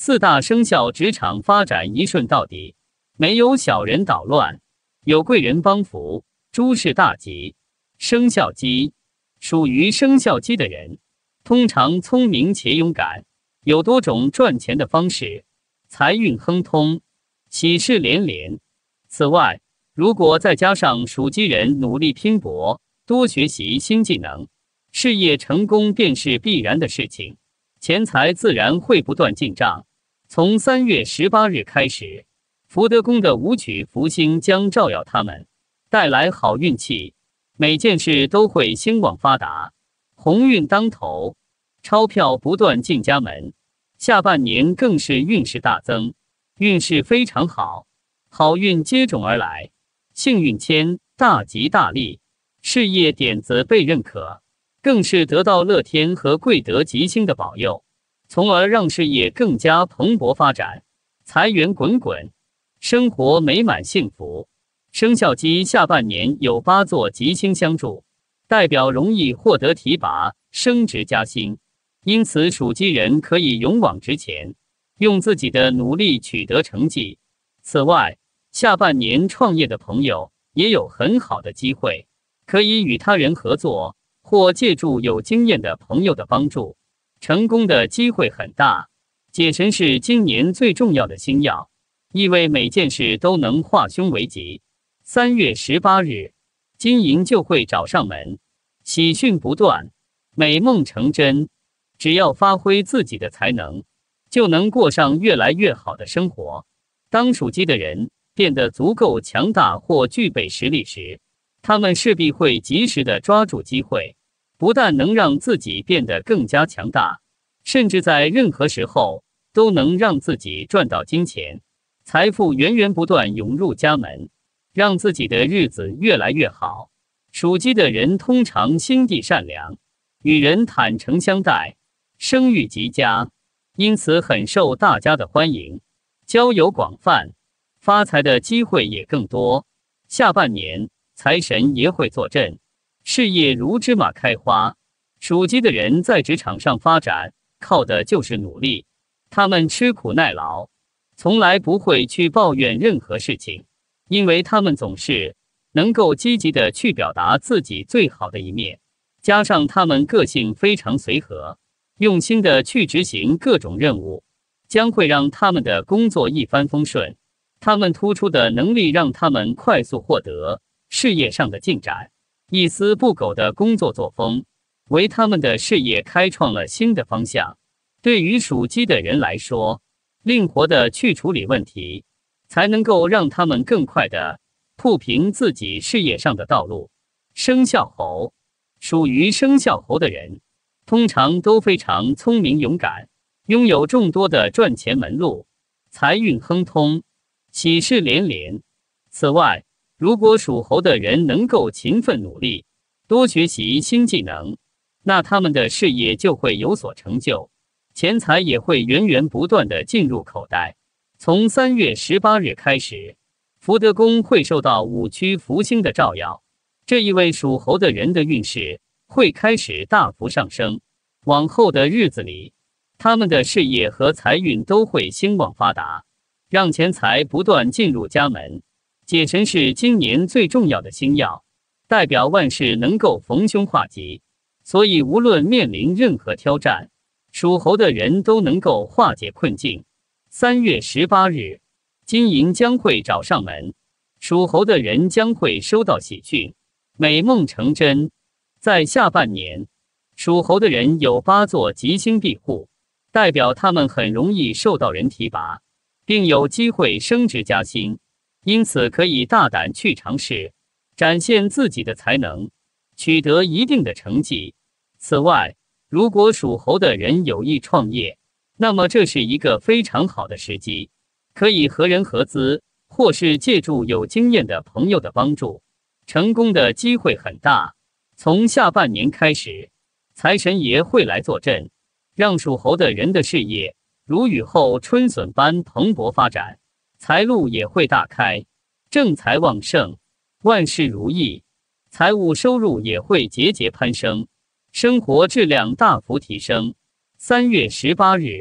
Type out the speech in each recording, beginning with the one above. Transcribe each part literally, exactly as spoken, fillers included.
四大生肖职场发展一顺到底，没有小人捣乱，有贵人帮扶，诸事大吉。生肖鸡，属于生肖鸡的人，通常聪明且勇敢，有多种赚钱的方式，财运亨通，喜事连连。此外，如果再加上属鸡人努力拼搏，多学习新技能，事业成功便是必然的事情，钱财自然会不断进账。从三月十八日开始，福德宫的武曲福星将照耀他们，带来好运气，每件事都会兴旺发达，鸿运当头，钞票不断进家门。下半年更是运势大增，运势非常好，好运接踵而来，幸运签大吉大利，事业点子被认可，更是得到乐天和贵德吉星的保佑，从而让事业更加蓬勃发展，财源滚滚，生活美满幸福。生肖鸡下半年有八座吉星相助，代表容易获得提拔、升职加薪，因此属鸡人可以勇往直前，用自己的努力取得成绩。此外，下半年创业的朋友也有很好的机会，可以与他人合作，或借助有经验的朋友的帮助，成功的机会很大。解神是今年最重要的星曜，意味每件事都能化凶为吉。三月十八日，金银就会找上门，喜讯不断，美梦成真。只要发挥自己的才能，就能过上越来越好的生活。当属鸡的人变得足够强大或具备实力时，他们势必会及时的抓住机会，不但能让自己变得更加强大，甚至在任何时候都能让自己赚到金钱，财富源源不断涌入家门，让自己的日子越来越好。属鸡的人通常心地善良，与人坦诚相待，声誉极佳，因此很受大家的欢迎，交友广泛，发财的机会也更多。下半年财神爷会坐镇，事业如芝麻开花。属鸡的人在职场上发展，靠的就是努力，他们吃苦耐劳，从来不会去抱怨任何事情，因为他们总是能够积极的去表达自己最好的一面，加上他们个性非常随和，用心的去执行各种任务，将会让他们的工作一帆风顺。他们突出的能力让他们快速获得事业上的进展，一丝不苟的工作作风为他们的事业开创了新的方向。对于属鸡的人来说，灵活的去处理问题，才能够让他们更快的铺平自己事业上的道路。生肖猴，属于生肖猴的人通常都非常聪明勇敢，拥有众多的赚钱门路，财运亨通，喜事连连。此外，如果属猴的人能够勤奋努力，多学习新技能，那他们的事业就会有所成就，钱财也会源源不断的进入口袋。从三月十八日开始，福德宫会受到武曲福星的照耀，这意味属猴的人的运势会开始大幅上升。往后的日子里，他们的事业和财运都会兴旺发达，让钱财不断进入家门。解神是今年最重要的星曜，代表万事能够逢凶化吉，所以无论面临任何挑战，属猴的人都能够化解困境。三月十八日，金银将会找上门，属猴的人将会收到喜讯，美梦成真。在下半年，属猴的人有八座吉星庇护，代表他们很容易受到人提拔，并有机会升职加薪，因此可以大胆去尝试，展现自己的才能，取得一定的成绩。此外，如果属猴的人有意创业，那么这是一个非常好的时机，可以和人合资，或是借助有经验的朋友的帮助，成功的机会很大。从下半年开始，财神爷会来坐镇，让属猴的人的事业如雨后春笋般蓬勃发展，财路也会大开，正财旺盛，万事如意，财务收入也会节节攀升，生活质量大幅提升。三月十八日，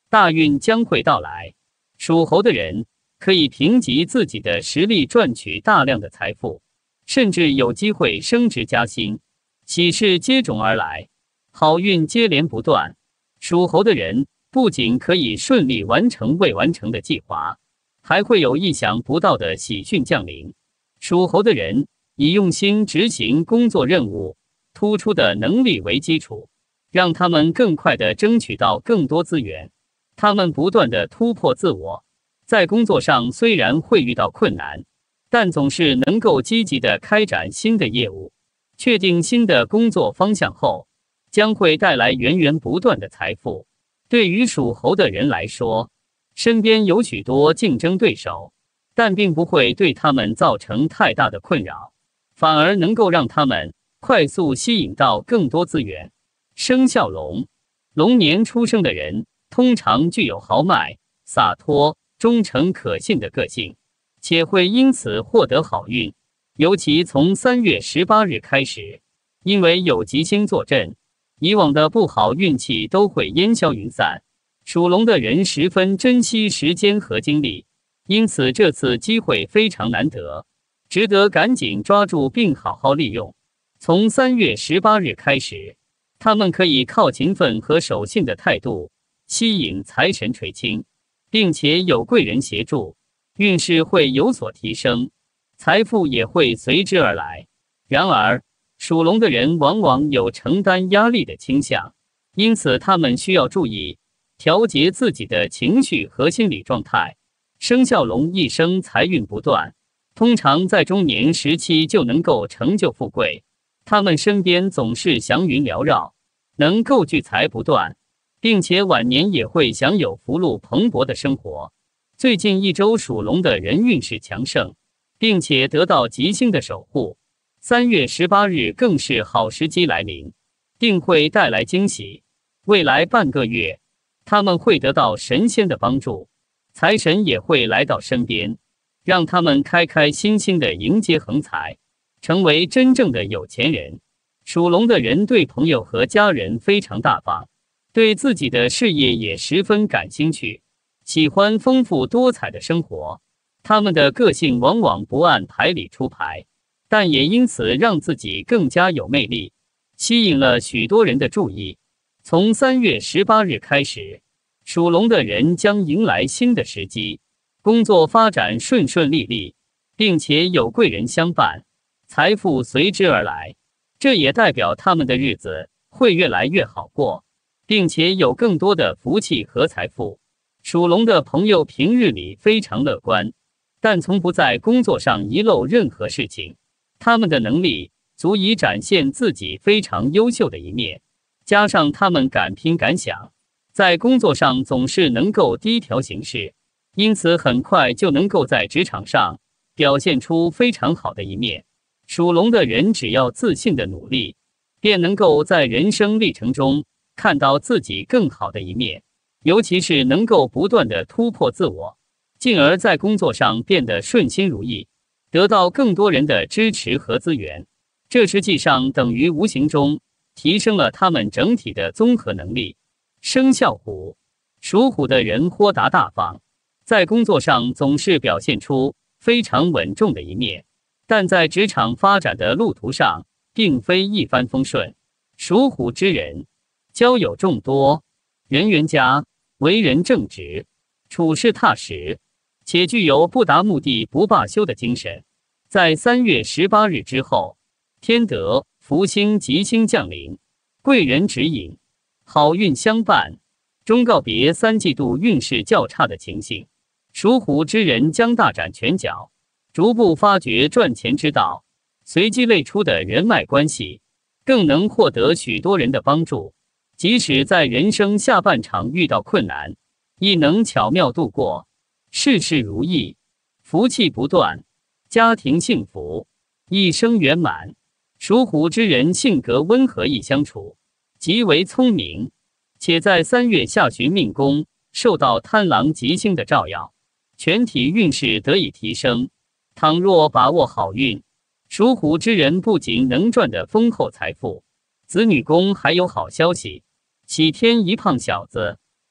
大运将会到来。属猴的人可以凭藉自己的实力赚取大量的财富，甚至有机会升职加薪，喜事接踵而来，好运接连不断。属猴的人不仅可以顺利完成未完成的计划，还会有意想不到的喜讯降临。属猴的人以用心执行工作任务、突出的能力为基础，让他们更快地争取到更多资源。他们不断地突破自我，在工作上虽然会遇到困难，但总是能够积极地开展新的业务。确定新的工作方向后，将会带来源源不断的财富。对于属猴的人来说，身边有许多竞争对手，但并不会对他们造成太大的困扰，反而能够让他们快速吸引到更多资源。生肖龙，龙年出生的人通常具有豪迈、洒脱、忠诚可信的个性，且会因此获得好运。尤其从三月十八日开始，因为有吉星坐镇，以往的不好运气都会烟消云散。属龙的人十分珍惜时间和精力，因此这次机会非常难得，值得赶紧抓住并好好利用。从三月十八日开始，他们可以靠勤奋和守信的态度吸引财神垂青，并且有贵人协助，运势会有所提升，财富也会随之而来。然而，属龙的人往往有承担压力的倾向，因此他们需要注意调节自己的情绪和心理状态。生肖龙一生财运不断，通常在中年时期就能够成就富贵，他们身边总是祥云缭绕，能够聚财不断，并且晚年也会享有福禄蓬勃的生活。最近一周属龙的人运势强盛，并且得到吉星的守护。三月十八日更是好时机来临，定会带来惊喜。未来半个月，他们会得到神仙的帮助，财神也会来到身边，让他们开开心心的迎接横财，成为真正的有钱人。属龙的人对朋友和家人非常大方，对自己的事业也十分感兴趣，喜欢丰富多彩的生活。他们的个性往往不按牌理出牌，但也因此让自己更加有魅力，吸引了许多人的注意。从三月十八日开始，属龙的人将迎来新的时机，工作发展顺顺利利，并且有贵人相伴，财富随之而来。这也代表他们的日子会越来越好过，并且有更多的福气和财富。属龙的朋友平日里非常乐观，但从不在工作上遗漏任何事情。他们的能力足以展现自己非常优秀的一面，加上他们敢拼敢想，在工作上总是能够低调行事，因此很快就能够在职场上表现出非常好的一面。属龙的人只要自信的努力，便能够在人生历程中看到自己更好的一面，尤其是能够不断的突破自我，进而在工作上变得顺心如意，得到更多人的支持和资源。这实际上等于无形中提升了他们整体的综合能力。生肖虎，属虎的人豁达大方，在工作上总是表现出非常稳重的一面，但在职场发展的路途上并非一帆风顺。属虎之人交友众多，人缘佳，为人正直，处事踏实，且具有不达目的不罢休的精神。在三月十八日之后，天德、福星、吉星降临，贵人指引，好运相伴，终告别三季度运势较差的情形。属虎之人将大展拳脚，逐步发掘赚钱之道，随积累出的人脉关系，更能获得许多人的帮助。即使在人生下半场遇到困难，亦能巧妙度过，事事如意，福气不断，家庭幸福，一生圆满。属虎之人性格温和易相处，极为聪明，且在三月下旬命宫受到贪狼吉星的照耀，全体运势得以提升。倘若把握好运，属虎之人不仅能赚得丰厚财富，子女宫还有好消息，喜添一胖小子，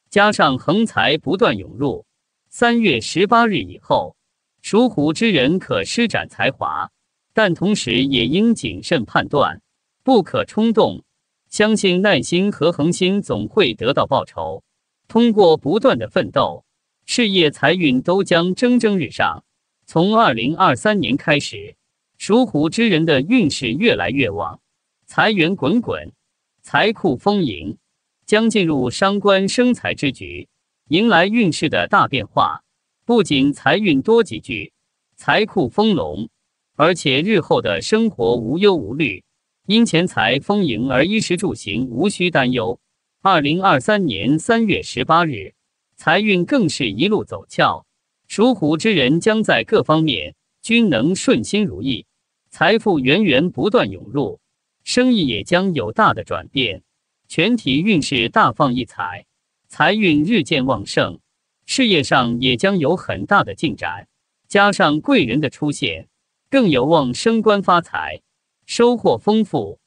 加上横财不断涌入，三月十八日以后，属虎之人可施展才华，但同时也应谨慎判断，不可冲动。相信耐心和恒心总会得到报酬。通过不断的奋斗，事业财运都将蒸蒸日上。从二零二三年开始，属虎之人的运势越来越旺，财源滚滚，财库丰盈，将进入伤官生财之局，迎来运势的大变化。不仅财运多吉聚，财库丰隆，而且日后的生活无忧无虑，因钱财丰盈而衣食住行无需担忧。二零二三年三月十八日，财运更是一路走俏，属虎之人将在各方面均能顺心如意，财富源源不断涌入，生意也将有大的转变，全体运势大放异彩，财运日渐旺盛，事业上也将有很大的进展，加上贵人的出现，更有望升官发财，收获丰富。